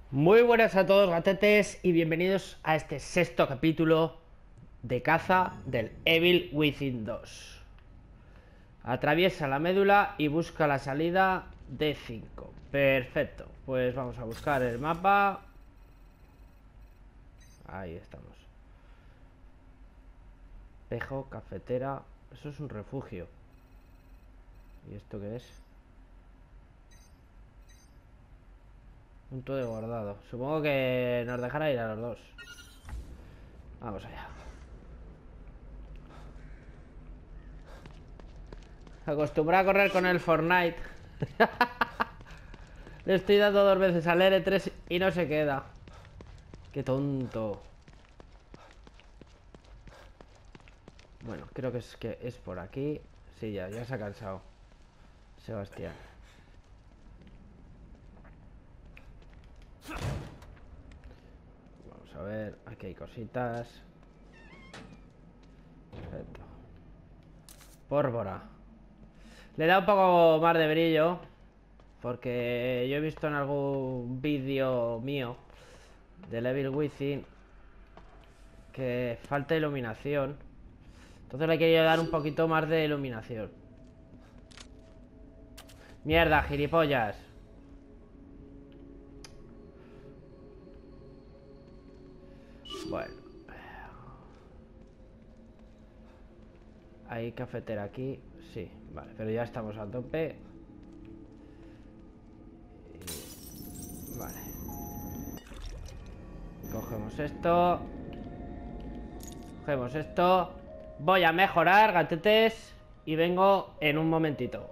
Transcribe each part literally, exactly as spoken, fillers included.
Muy buenas a todos, gatetes, y bienvenidos a este sexto capítulo de caza del Evil Within dos. Atraviesa la médula y busca la salida D cinco. Perfecto, pues vamos a buscar el mapa. Ahí estamos. Espejo, cafetera. Eso es un refugio. ¿Y esto qué es? Punto de guardado. Supongo que nos dejará ir a los dos. Vamos allá. Acostumbrado a correr con el Fortnite. Le estoy dando dos veces al L tres y no se queda. Qué tonto. Bueno, creo que es que es por aquí. Sí, ya, ya se ha cansado Sebastián. Vamos a ver, aquí hay cositas. Perfecto. Pólvora. Le da un poco más de brillo, porque yo he visto en algún vídeo mío del Evil Within que falta iluminación. Entonces le quería dar un poquito más de iluminación. Mierda, gilipollas. Bueno. Hay cafetera aquí. Sí, vale, pero ya estamos a tope. Y... Vale. Cogemos esto. Cogemos esto. Voy a mejorar, gatetes. Y vengo en un momentito.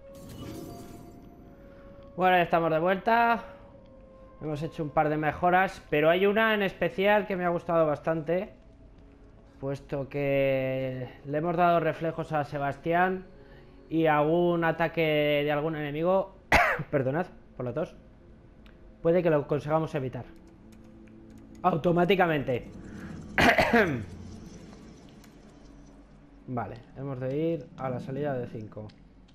Bueno, ya estamos de vuelta. Hemos hecho un par de mejoras, pero hay una en especial que me ha gustado bastante, puesto que le hemos dado reflejos a Sebastián y algún ataque de algún enemigo, perdonad por la tos, puede que lo consigamos evitar automáticamente. Vale, hemos de ir a la salida de cinco.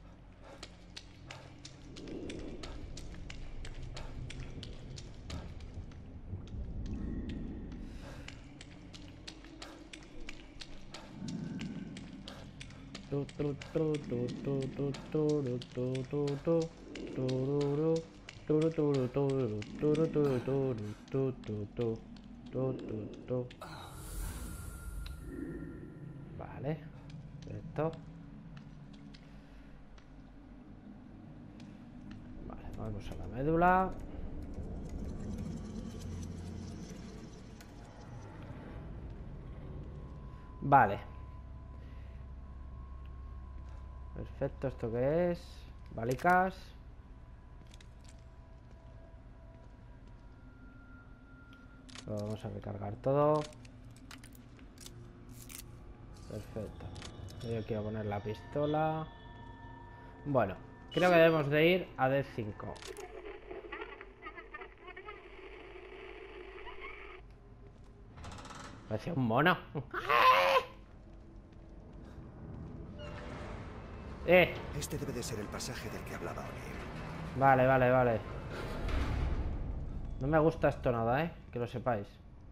Vale, perfecto. Vale, vamos a la médula. Vale. Perfecto, ¿esto qué es? Balicas. Lo vamos a recargar todo. Perfecto. Yo quiero poner la pistola. Bueno, creo que debemos de ir a D cinco. Parece un mono. Eh. Este debe de ser el pasaje del que hablaba O'Neill. Vale, vale, vale. No me gusta esto nada, eh. Que lo sepáis.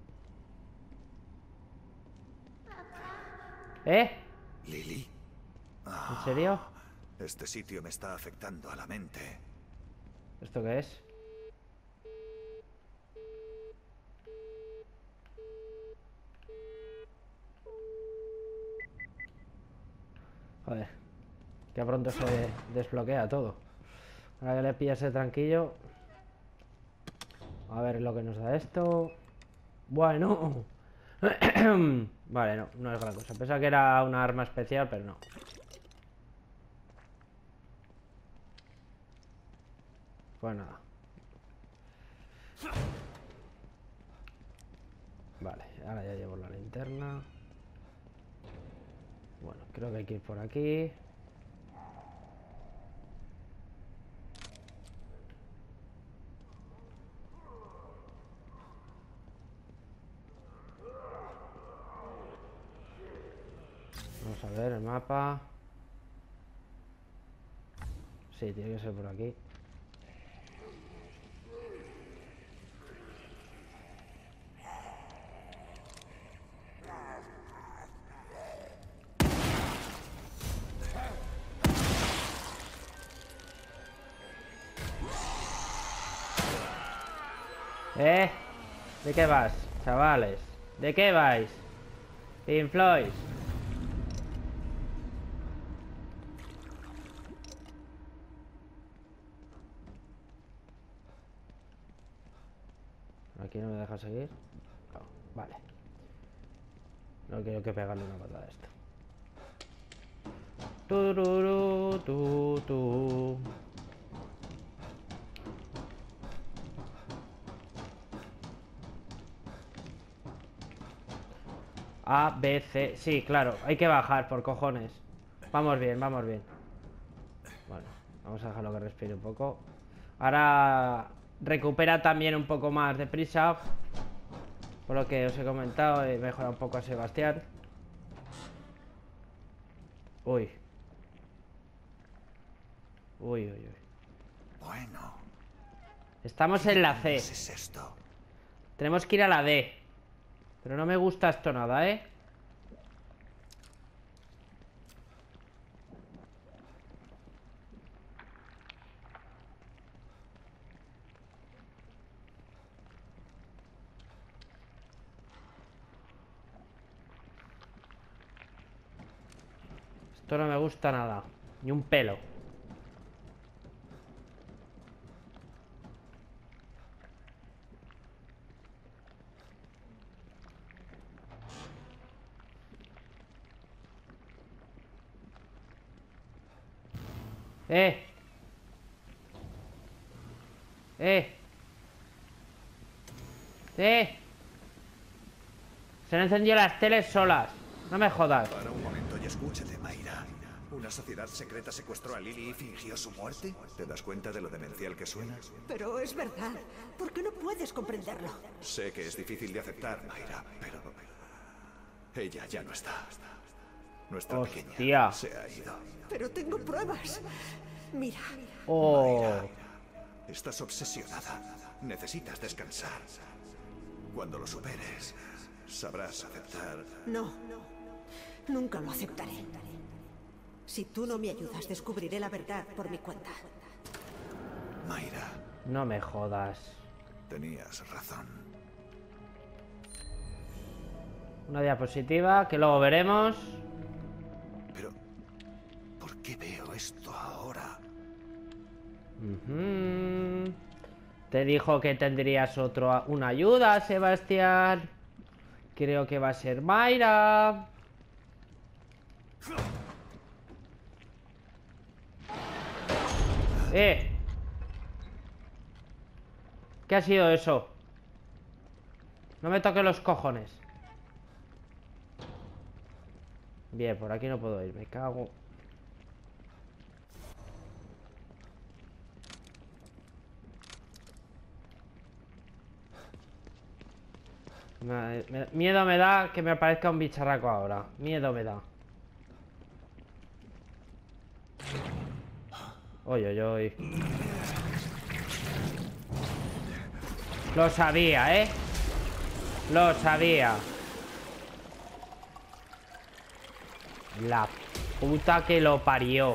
¿Eh? ¿Lily? ¿En serio? Este sitio me está afectando a la mente. ¿Esto qué es? Joder. Que pronto se desbloquea todo. Ahora que le pillase tranquilo. A ver lo que nos da esto. Bueno. Vale, no, no es gran cosa. Pensaba que era una arma especial, pero no. Pues nada. Vale, ahora ya llevo la linterna. Bueno, creo que hay que ir por aquí. Vamos a ver el mapa. Sí, tiene que ser por aquí. ¿Eh? ¿De qué vas, chavales? ¿De qué vais? Pink Floyd. ¿Aquí no me deja seguir? No, vale. No quiero que pegarle una patada a esto. Tururú, tu, tu. A, B, C. Sí, claro, hay que bajar, por cojones. Vamos bien, vamos bien. Bueno, vamos a dejarlo que respire un poco. Ahora recupera también un poco más de prisa. Por lo que os he comentado, he mejorado un poco a Sebastián. Uy. Uy, uy, uy. Bueno. Estamos en la C. ¿Qué es esto? Tenemos que ir a la D. Pero no me gusta esto nada, ¿eh? Esto no me gusta nada. Ni un pelo. ¡Eh! ¡Eh! ¡Eh! Se han encendido las teles solas. No me jodas. Para un momento y escúchate, Mayra. ¿Una sociedad secreta secuestró a Lily y fingió su muerte? ¿Te das cuenta de lo demencial que suena? Pero es verdad. ¿Por qué no puedes comprenderlo? Sé que es difícil de aceptar, Mayra, pero... ella ya no está. Nuestra Hostia. pequeña se ha ido. Pero tengo pruebas. Mira. Oh. Mayra, estás obsesionada. Necesitas descansar. Cuando lo superes, sabrás aceptar... No. Nunca lo aceptaré. Si tú no me ayudas, descubriré la verdad por mi cuenta. Mayra, No me jodas. tenías razón. Una diapositiva que luego veremos. Pero... ¿por qué veo esto ahora? Ujú. Te dijo que tendrías otro, una ayuda, Sebastián. Creo que va a ser Mayra. Eh. ¿Qué ha sido eso? No me toques los cojones. Bien, por aquí no puedo ir, me cago. Me- me- miedo me da que me aparezca un bicharraco ahora. Miedo me da. Oy, oy, oy. Lo sabía, ¿eh? Lo sabía. La puta que lo parió.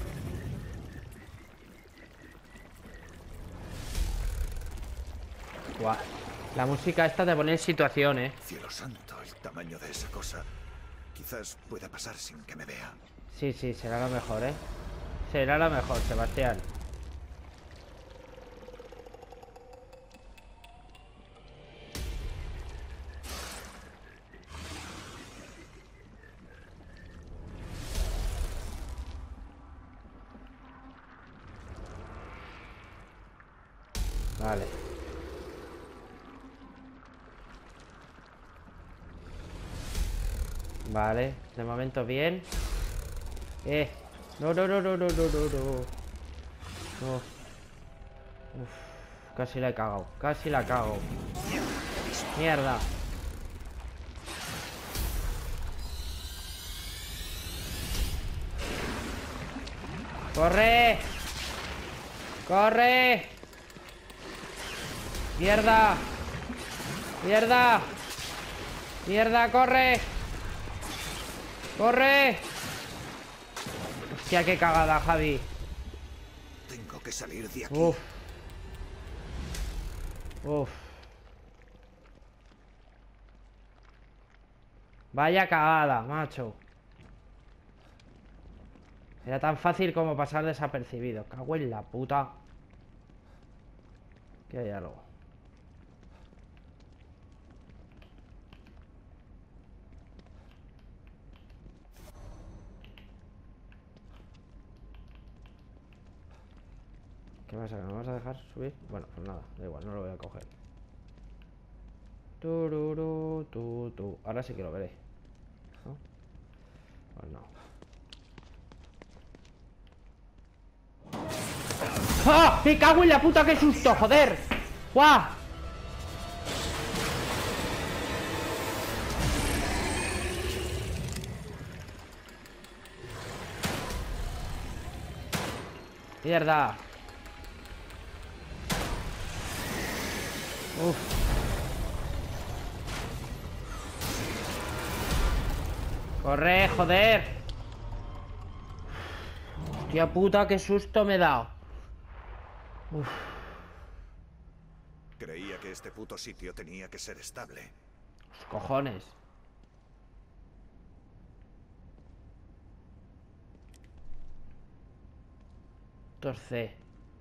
Guau. La música esta te pone en situación, ¿eh? Cielo santo, el tamaño de esa cosa. Quizás pueda pasar sin que me vea. Sí, sí, será lo mejor, ¿eh? Será lo mejor, Sebastián. Vale. Vale, de momento bien. Eh. No, no, no, no, no, no, no, no. No. Uf, casi la he cagado. Casi la cago. Mierda. ¡Corre! ¡Corre! ¡Mierda! ¡Mierda! ¡Mierda! ¡Corre! ¡Corre! Hostia, qué cagada, Javi. Tengo que salir de aquí. Uf. Uf. Vaya cagada, macho. Era tan fácil como pasar desapercibido. Cago en la puta. Que hay algo. ¿Qué pasa? ¿Que no me vas a dejar subir? Bueno, pues nada, da igual, no lo voy a coger. Tururú, tu, tu. Ahora sí que lo veré, ¿no? Pues no. ¡Ah! ¡Me cago en la puta! ¡Qué susto! ¡Joder! ¡Guau! ¡Mierda! Uf. ¡Corre, joder! ¡Hostia puta, qué susto me he dado! Uf. Creía que este puto sitio tenía que ser estable. Los cojones. Torce.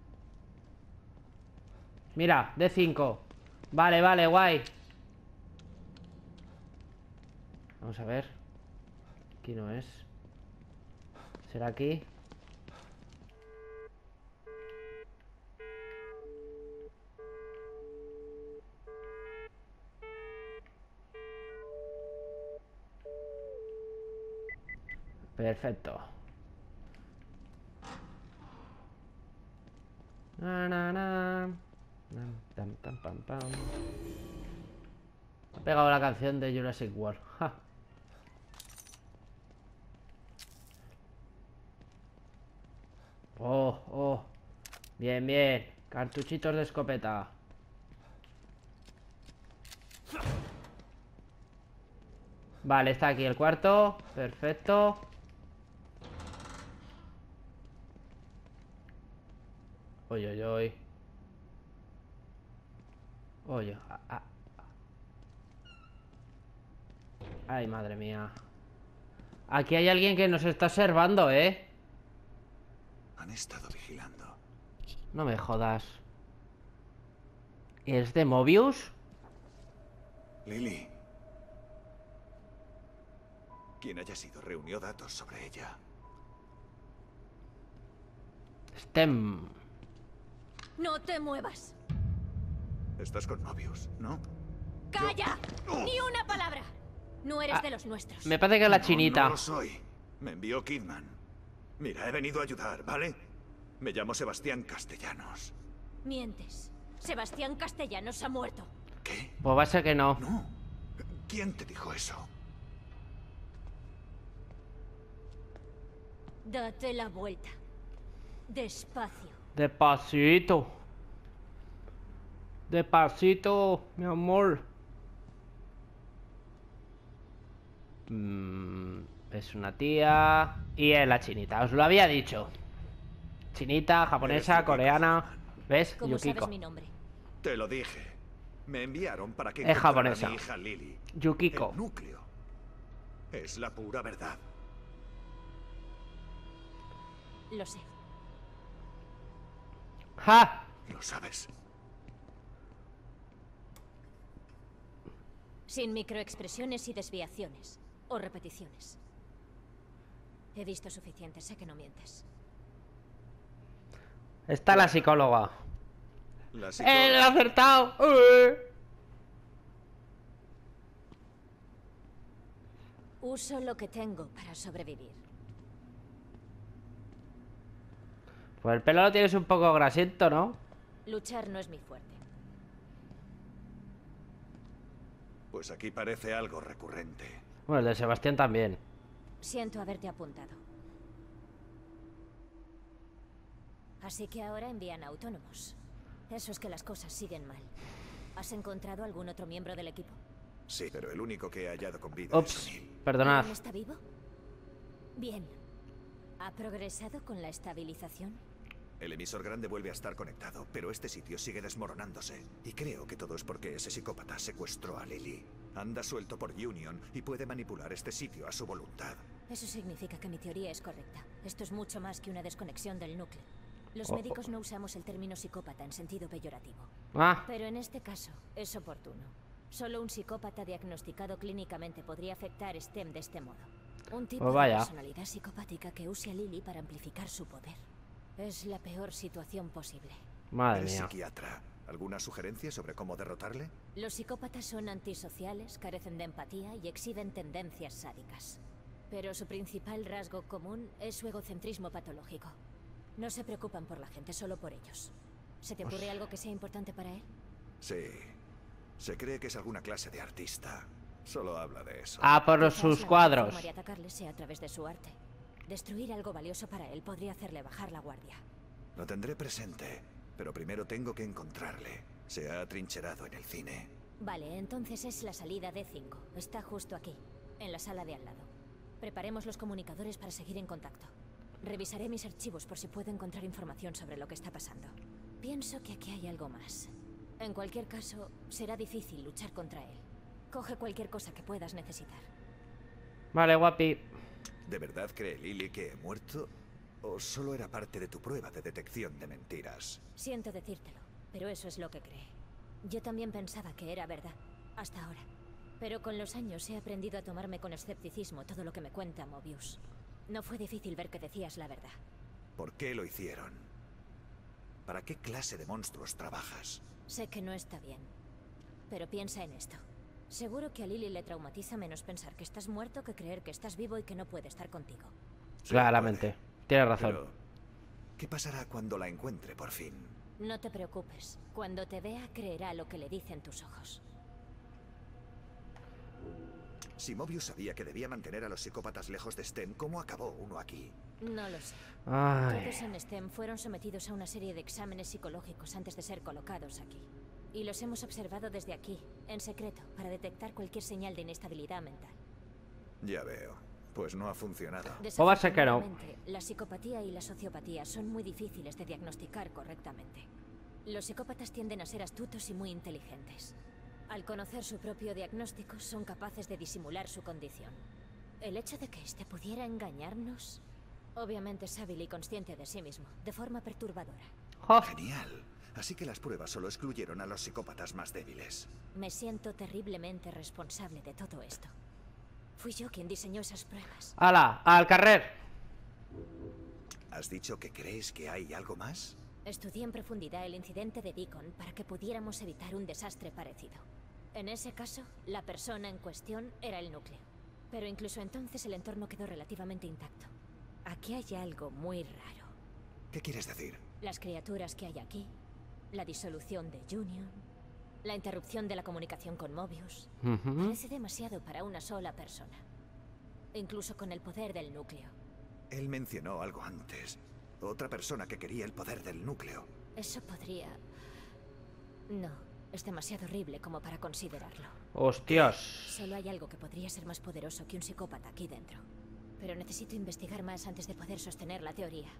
Mira, D cinco. Vale, vale, guay. Vamos a ver. Aquí no es. ¿Será aquí? Perfecto. Na, na, na. Tam, tam, pam, pam. Ha pegado la canción de Jurassic World. Ja. Oh, oh. Bien, bien. Cartuchitos de escopeta. Vale, está aquí el cuarto. Perfecto. Oye, oye, oye. Oye. Ah, ah. Ay, madre mía. Aquí hay alguien que nos está observando, ¿eh? Han estado vigilando. No me jodas. ¿Es de Mobius? Lily. Quien haya sido reunió datos sobre ella. Stem. No te muevas. Estás con Mobius, ¿no? ¡Calla! Yo... ¡Ni una palabra! No eres Ah, de los nuestros. Me parece que es la chinita. No, no lo soy. Me envió Kidman. Mira, he venido a ayudar, ¿vale? Me llamo Sebastián Castellanos. Mientes. Sebastián Castellanos ha muerto. ¿Qué? Pues va a ser que no. No. ¿Quién te dijo eso? Date la vuelta. Despacio. Despacito. Despacito, mi amor. Mm, es una tía. Y es la chinita, os lo había dicho. Chinita, japonesa, coreana. ¿Ves? ¿Cómo Yukiko. sabes mi nombre? Te lo dije. Me enviaron para que Es encontrara japonesa. a mi hija Lily. Yukiko. El núcleo. Es la pura verdad. Lo sé. ¡Ja! Lo sabes. Sin microexpresiones y desviaciones. O repeticiones. He visto suficiente, sé que no mientes. Está la psicóloga. La ¡Eh, psicóloga. lo he acertado! ¡Eh! Uso lo que tengo para sobrevivir. Pues el pelo lo tienes un poco grasiento, ¿no? Luchar no es mi fuerte. Pues aquí parece algo recurrente. Bueno, el de Sebastián también. Siento haberte apuntado. Así que ahora envían a autónomos. Eso es que las cosas siguen mal. ¿Has encontrado algún otro miembro del equipo? Sí, pero el único que he hallado con vida es Ups, O'Neill. perdonad. ¿Aún está vivo? Bien. ¿Ha progresado con la estabilización? El emisor grande vuelve a estar conectado, pero este sitio sigue desmoronándose. Y creo que todo es porque ese psicópata secuestró a Lily. Anda suelto por Union y puede manipular este sitio a su voluntad. Eso significa que mi teoría es correcta. Esto es mucho más que una desconexión del núcleo. Los Oh, médicos oh. no usamos el término psicópata en sentido peyorativo. Ah, Pero en este caso, es oportuno. Solo un psicópata diagnosticado clínicamente podría afectar STEM de este modo. Un tipo Pues de vaya. personalidad psicopática que use a Lily para amplificar su poder. Es la peor situación posible. madre Eres mía. psiquiatra. ¿Alguna sugerencia sobre cómo derrotarle? Los psicópatas son antisociales, carecen de empatía y exhiben tendencias sádicas. Pero su principal rasgo común es su egocentrismo patológico. No se preocupan por la gente, solo por ellos. ¿Se te ocurre algo que sea importante para él? Sí. Se cree que es alguna clase de artista. Solo habla de eso. Ah, por los- Quizás sus la mejor cuadros. forma de atacarle sea a través de su arte. Destruir algo valioso para él podría hacerle bajar la guardia. Lo tendré presente, pero primero tengo que encontrarle. Se ha atrincherado en el cine. Vale, entonces es la salida D cinco. Está justo aquí, en la sala de al lado. Preparemos los comunicadores para seguir en contacto. Revisaré mis archivos por si puedo encontrar información sobre lo que está pasando. Pienso que aquí hay algo más. En cualquier caso, será difícil luchar contra él. Coge cualquier cosa que puedas necesitar. Vale, guapi. ¿De verdad cree Lily que he muerto? ¿O solo era parte de tu prueba de detección de mentiras? Siento decírtelo, pero eso es lo que cree. Yo también pensaba que era verdad, hasta ahora. Pero con los años he aprendido a tomarme con escepticismo todo lo que me cuenta Mobius. No fue difícil ver que decías la verdad. ¿Por qué lo hicieron? ¿Para qué clase de monstruos trabajas? Sé que no está bien, pero piensa en esto. Seguro que a Lily le traumatiza menos pensar que estás muerto que creer que estás vivo y que no puede estar contigo. Sí, Claramente. puede. Tienes razón. Pero, ¿qué pasará cuando la encuentre por fin? No te preocupes. Cuando te vea, creerá lo que le dicen tus ojos. Si Mobius sabía que debía mantener a los psicópatas lejos de STEM, ¿cómo acabó uno aquí? No lo sé. Ay. Todos en STEM fueron sometidos a una serie de exámenes psicológicos antes de ser colocados aquí. Y los hemos observado desde aquí, en secreto, para detectar cualquier señal de inestabilidad mental. Ya veo. Pues no ha funcionado. O va a ser que no. Desafortunadamente, la psicopatía y la sociopatía son muy difíciles de diagnosticar correctamente. Los psicópatas tienden a ser astutos y muy inteligentes. Al conocer su propio diagnóstico, son capaces de disimular su condición. El hecho de que éste pudiera engañarnos... Obviamente es hábil y consciente de sí mismo, de forma perturbadora. Jo. Genial. Así que las pruebas solo excluyeron a los psicópatas más débiles. Me siento terriblemente responsable de todo esto. Fui yo quien diseñó esas pruebas. ¡Hala! ¡Al carrer! ¿Has dicho que crees que hay algo más? Estudié en profundidad el incidente de Deacon para que pudiéramos evitar un desastre parecido. En ese caso, la persona en cuestión era el núcleo. Pero incluso entonces el entorno quedó relativamente intacto. Aquí hay algo muy raro. ¿Qué quieres decir? Las criaturas que hay aquí, la disolución de Union, la interrupción de la comunicación con Mobius. Ujú. Parece demasiado para una sola persona. Incluso con el poder del núcleo. Él mencionó algo antes. Otra persona que quería el poder del núcleo. Eso podría... No, es demasiado horrible como para considerarlo. ¡Hostias! Solo hay algo que podría ser más poderoso que un psicópata aquí dentro. Pero necesito investigar más antes de poder sostener la teoría.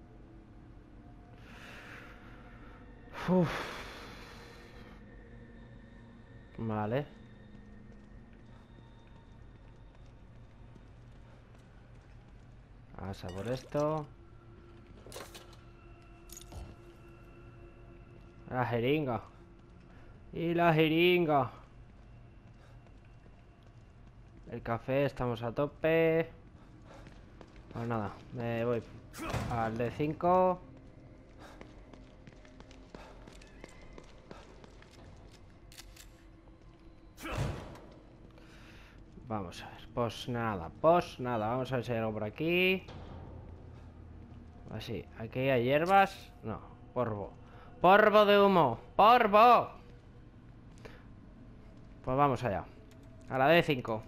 Uf. Vale. Vamos a por esto. La jeringa. Y la jeringa. El café, estamos a tope. Pues nada, me voy al D cinco. Vamos a ver, pues nada, pues nada, vamos a ver si hay algo por aquí. Así, aquí hay hierbas. No, polvo. Polvo de humo, polvo. Pues vamos allá. A la D cinco.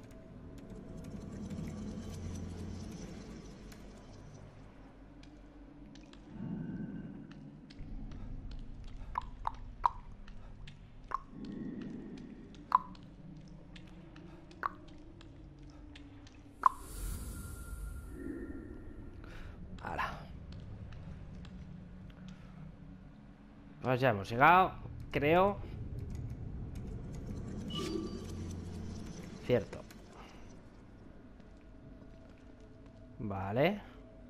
Pues ya hemos llegado, creo. Cierto. Vale.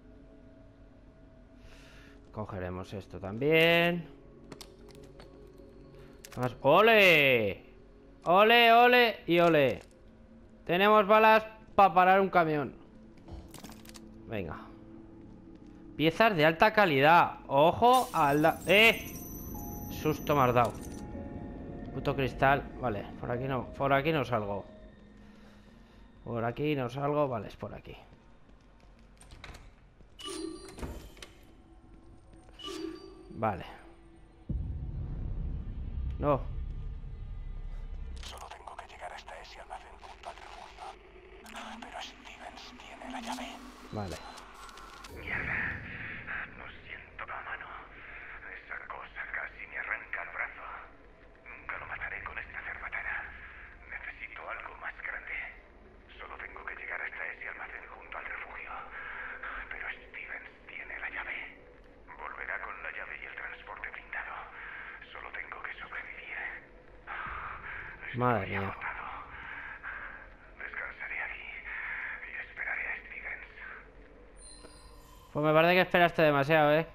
Cogeremos esto también. Más. ¡Ole! ¡Ole, ole y ole! Tenemos balas para parar un camión. Venga. Piezas de alta calidad. Ojo al... Da ¡Eh! Susto me has dado. Puto cristal. Vale, por aquí no. Por aquí no salgo. Por aquí no salgo. Vale, es por aquí. Vale. No. Solo tengo que llegar hasta ese almacén junto al refugio. Pero Stevens tiene la llave. Vale. Mierda. Lo siento, la mano. Esa cosa casi me arranca el brazo. Nunca lo mataré con esta cerbatana. Necesito algo más grande. Solo tengo que llegar hasta ese almacén junto al refugio. Pero Stevens tiene la llave. Volverá con la llave y el transporte blindado. Solo tengo que sobrevivir. Estoy Madre mía. agotado. Descansaré aquí y esperaré a Stevens. Pues me parece que esperaste demasiado, ¿eh?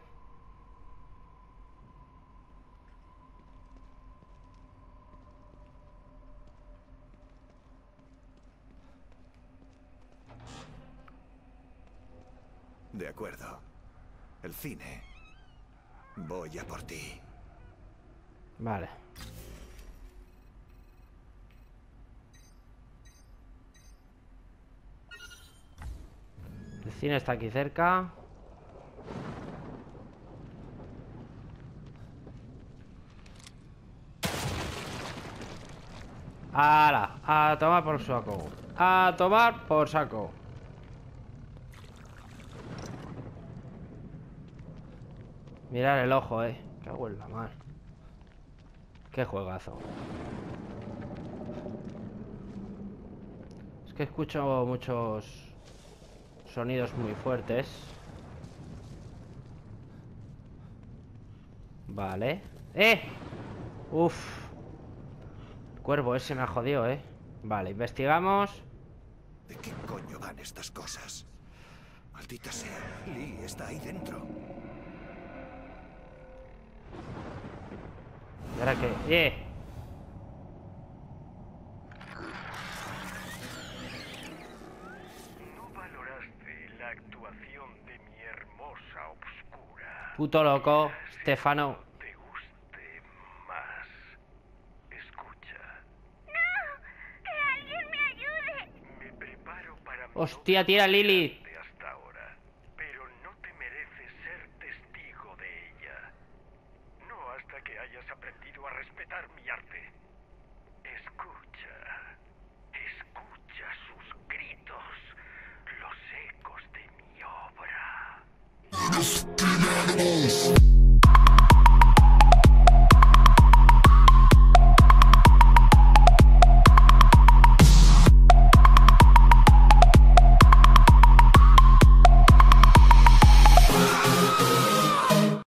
De acuerdo. El cine. Voy a por ti. Vale. El cine está aquí cerca. ¡Hala! A tomar por saco. A tomar por saco. Mirar el ojo, eh. Cago en la mar. Qué juegazo. Es que escucho muchos sonidos muy fuertes. Vale. ¡Eh! Uf. El cuervo ese me ha jodido, eh. Vale, investigamos. ¿De qué coño van estas cosas? Maldita sea. Lily está ahí dentro. ¿Y ahora qué? ¡Eh! No valoraste la actuación de mi hermosa obscura. Puto loco, Stefano. Te guste más. Escucha. ¡No! ¡Que alguien me ayude! Me preparo para mi Hostia, tira Lily.